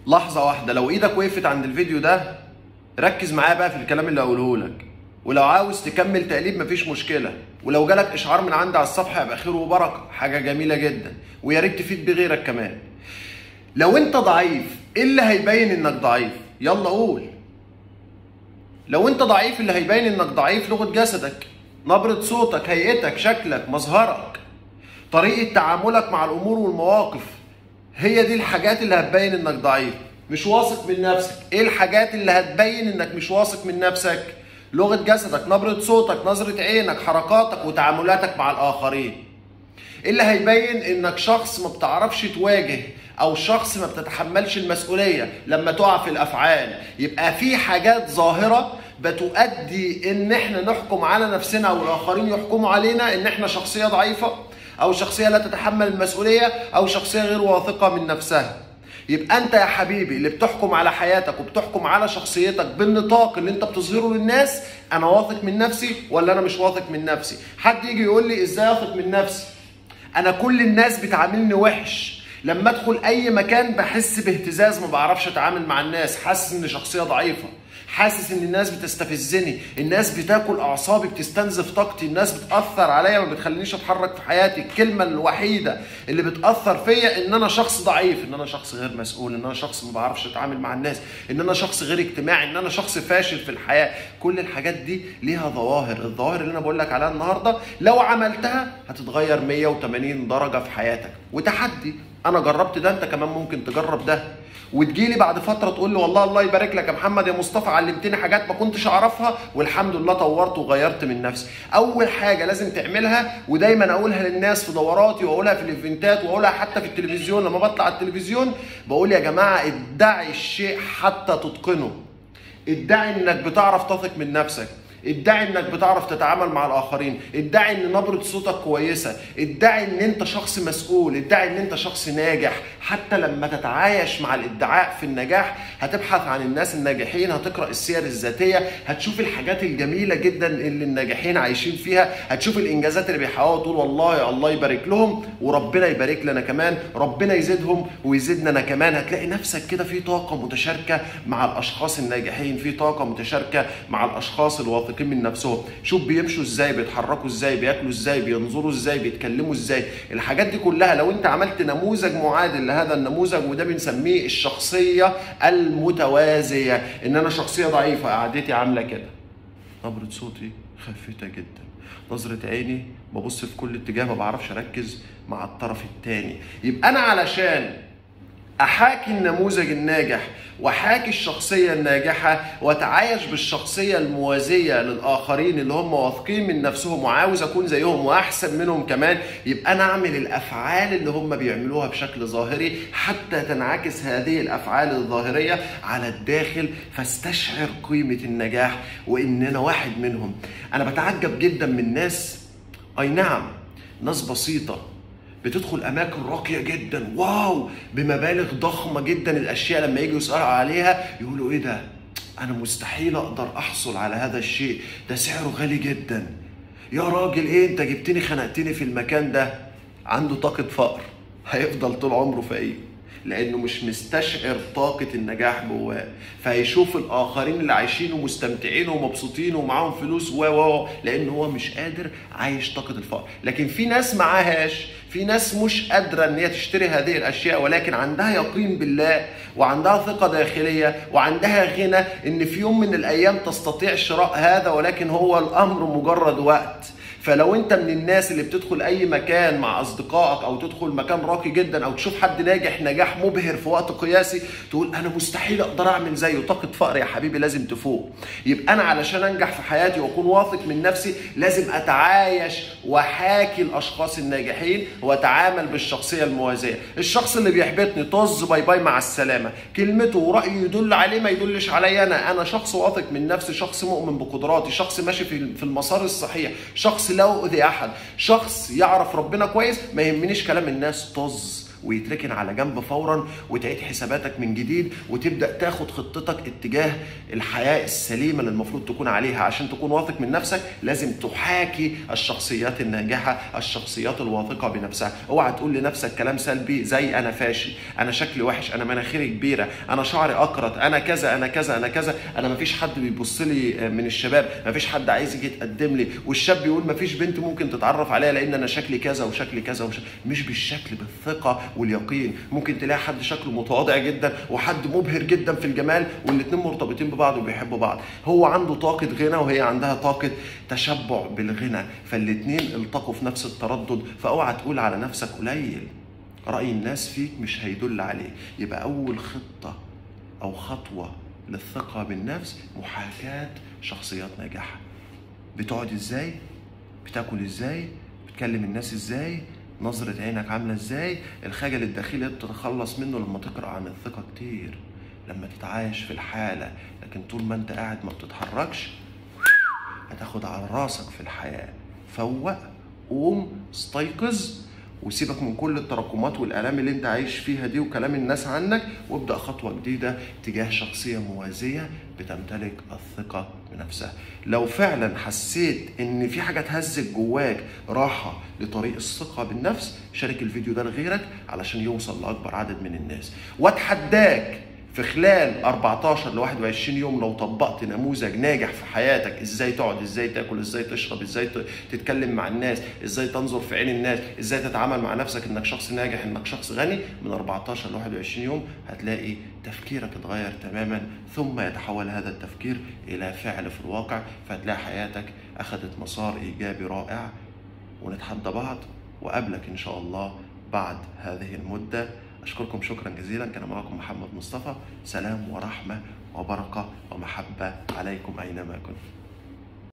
لحظة واحدة، لو ايدك وقفت عند الفيديو ده ركز معايا بقى في الكلام اللي هقوله لك، ولو عاوز تكمل تقليب مفيش مشكلة، ولو جالك اشعار من عندي على الصفحة يبقى خير وبركة، حاجة جميلة جدا، ويا ريت تفيد بغيرك كمان. لو انت ضعيف ايه اللي هيبين انك ضعيف؟ يلا قول. لو انت ضعيف اللي هيبين انك ضعيف لغة جسدك، نبرة صوتك، هيئتك، شكلك، مظهرك، طريقة تعاملك مع الامور والمواقف، هي دي الحاجات اللي هتبين انك ضعيف. مش واثق من نفسك، ايه الحاجات اللي هتبين انك مش واثق من نفسك؟ لغة جسدك، نبرة صوتك، نظرة عينك، حركاتك وتعاملاتك مع الاخرين. ايه اللي هيبين انك شخص ما بتعرفش تواجه او شخص ما بتتحملش المسؤولية لما تقع في الافعال؟ يبقى في حاجات ظاهرة بتؤدي ان احنا نحكم على نفسنا او الاخرين يحكموا علينا ان احنا شخصية ضعيفة او شخصية لا تتحمل المسؤولية او شخصية غير واثقة من نفسها. يبقى انت يا حبيبي اللي بتحكم على حياتك وبتحكم على شخصيتك بالنطاق اللي انت بتظهره للناس، انا واثق من نفسي ولا انا مش واثق من نفسي؟ حد يجي يقول لي ازاي اثق من نفسي؟ انا كل الناس بتعاملني وحش، لما ادخل اي مكان بحس باهتزاز، ما بعرفش اتعامل مع الناس، حاسس ان شخصية ضعيفة، حاسس ان الناس بتستفزني، الناس بتاكل اعصابي، بتستنزف طاقتي، الناس بتاثر عليا ما بتخلينيش اتحرك في حياتي. الكلمه الوحيده اللي بتاثر فيا ان انا شخص ضعيف، ان انا شخص غير مسؤول، ان انا شخص ما بعرفش اتعامل مع الناس، ان انا شخص غير اجتماعي، ان انا شخص فاشل في الحياه. كل الحاجات دي ليها ظواهر، الظواهر اللي انا بقول لك عليها النهارده لو عملتها هتتغير 180 درجه في حياتك. وتحدي، انا جربت ده، انت كمان ممكن تجرب ده، وتجيلي بعد فتره تقول لي والله الله يبارك لك يا محمد يا مصطفى، علمتني حاجات ما كنتش اعرفها والحمد لله طورت وغيرت من نفسي. اول حاجه لازم تعملها، ودايما اقولها للناس في دوراتي واقولها في الايفنتات واقولها حتى في التلفزيون لما بطلع على التلفزيون، بقول يا جماعه ادعي الشيء حتى تتقنه. ادعي انك بتعرف تثق من نفسك، ادعي انك بتعرف تتعامل مع الاخرين، ادعي ان نبرة صوتك كويسة، ادعي ان انت شخص مسؤول، ادعي ان انت شخص ناجح. حتى لما تتعايش مع الادعاء في النجاح هتبحث عن الناس الناجحين، هتقرأ السير الذاتية، هتشوف الحاجات الجميلة جدا اللي الناجحين عايشين فيها، هتشوف الانجازات اللي بيحققوها، تقول والله يا الله يبارك لهم وربنا يبارك لنا كمان، ربنا يزيدهم ويزيدنا انا كمان. هتلاقي نفسك كده في طاقة متشاركة مع الاشخاص الناجحين، في طاقة متشاركة مع الاشخاص الواثقين من نفسهم. شوف بيمشوا ازاي، بيتحركوا ازاي، بياكلوا ازاي، بينظروا ازاي، بيتكلموا ازاي. الحاجات دي كلها لو انت عملت نموذج معادل لهذا النموذج، وده بنسميه الشخصية المتوازية، ان انا شخصية ضعيفة قعدتي عاملة كده، نبرة صوتي خفيفة جدا، نظرة عيني ببص في كل اتجاه، ما بعرفش اركز مع الطرف الثاني. يبقى انا علشان احاكي النموذج الناجح واحاكي الشخصيه الناجحه واتعايش بالشخصيه الموازيه للاخرين اللي هم واثقين من نفسهم وعاوز اكون زيهم واحسن منهم كمان، يبقى انا اعمل الافعال اللي هم بيعملوها بشكل ظاهري حتى تنعكس هذه الافعال الظاهريه على الداخل، فاستشعر قيمه النجاح وان انا واحد منهم. انا بتعجب جدا من ناس، اي نعم ناس بسيطه بتدخل اماكن راقيه جدا، واو، بمبالغ ضخمه جدا، الاشياء لما يجوا يسالوا عليها يقولوا ايه ده؟ انا مستحيل اقدر احصل على هذا الشيء، ده سعره غالي جدا. يا راجل ايه انت جبتني خنقتني في المكان ده؟ عنده طاقه فقر، هيفضل طول عمره فقير لانه مش مستشعر طاقه النجاح جواه، فهيشوف الاخرين اللي عايشين ومستمتعين ومبسوطين ومعاهم فلوس لان هو مش قادر عايش طاقه الفقر. لكن في ناس معاهاش، في ناس مش قادره ان هي تشتري هذه الاشياء، ولكن عندها يقين بالله وعندها ثقه داخليه وعندها غنى ان في يوم من الايام تستطيع شراء هذا، ولكن هو الامر مجرد وقت. فلو انت من الناس اللي بتدخل اي مكان مع اصدقائك او تدخل مكان راقي جدا او تشوف حد ناجح نجاح مبهر في وقت قياسي تقول انا مستحيل اقدر اعمل زيه، طاقة فقر يا حبيبي لازم تفوق. يبقى انا علشان انجح في حياتي واكون واثق من نفسي لازم اتعايش واحاكي الاشخاص الناجحين واتعامل بالشخصية الموازية. الشخص اللي بيحبطني طز باي باي مع السلامة، كلمته ورأيه يدل عليه ما يدلش علي. انا شخص واثق من نفسي، شخص مؤمن بقدراتي، شخص ماشي في المسار الصحيح، شخص لا أؤذي أحد، شخص يعرف ربنا كويس، ما يهمنيش كلام الناس طز ويتركن على جنب فورا، وتعيد حساباتك من جديد، وتبدا تاخد خطتك اتجاه الحياه السليمه اللي المفروض تكون عليها. عشان تكون واثق من نفسك لازم تحاكي الشخصيات الناجحه، الشخصيات الواثقه بنفسها. اوعى تقول لنفسك كلام سلبي زي انا فاشل، انا شكلي وحش، انا مناخيري كبيره، انا شعري اقرط، انا كذا انا كذا انا كذا، انا مفيش حد بيبص لي من الشباب، مفيش حد عايز يجي يتقدم لي، والشاب يقول مفيش بنت ممكن تتعرف عليها لان انا شكلي كذا وشكلي كذا مش بالشكل، بالثقه واليقين. ممكن تلاقي حد شكله متواضع جدا وحد مبهر جدا في الجمال، والاثنين مرتبطين ببعض وبيحبوا بعض. هو عنده طاقه غنى وهي عندها طاقه تشبع بالغنى، فالاثنين التقوا في نفس التردد. فاوعى تقول على نفسك قليل، راي الناس فيك مش هيدل عليه. يبقى اول خطه او خطوه للثقه بالنفس محاكاه شخصيات ناجحه. بتقعد ازاي؟ بتاكل ازاي؟ بتكلم الناس ازاي؟ نظرة عينك عاملة ازاي؟ الخجل الداخلي بتتخلص منه لما تقرأ عن الثقة كتير، لما تتعايش في الحالة. لكن طول ما انت قاعد ما بتتحركش هتاخد على راسك في الحياة. فوق، قوم، استيقظ، وسيبك من كل التراكمات والآلام اللي انت عايش فيها دي وكلام الناس عنك، وابدأ خطوة جديدة تجاه شخصية موازية بتمتلك الثقة بنفسها. لو فعلا حسيت ان في حاجة تهزك جواك راحة لطريق الثقة بالنفس، شارك الفيديو ده لغيرك علشان يوصل لأكبر عدد من الناس. واتحداك في خلال 14 ل 21 يوم لو طبقت نموذج ناجح في حياتك، ازاي تقعد، ازاي تاكل، ازاي تشرب، ازاي تتكلم مع الناس، ازاي تنظر في عين الناس، ازاي تتعامل مع نفسك انك شخص ناجح، انك شخص غني، من 14 ل 21 يوم هتلاقي تفكيرك اتغير تماما، ثم يتحول هذا التفكير الى فعل في الواقع، فهتلاقي حياتك اخذت مسار ايجابي رائع. ونتحدى بعض وقابلك ان شاء الله بعد هذه المدة. أشكركم شكرا جزيلا. كان معكم محمد مصطفى. سلام ورحمة وبركة ومحبة عليكم أينما كنتم.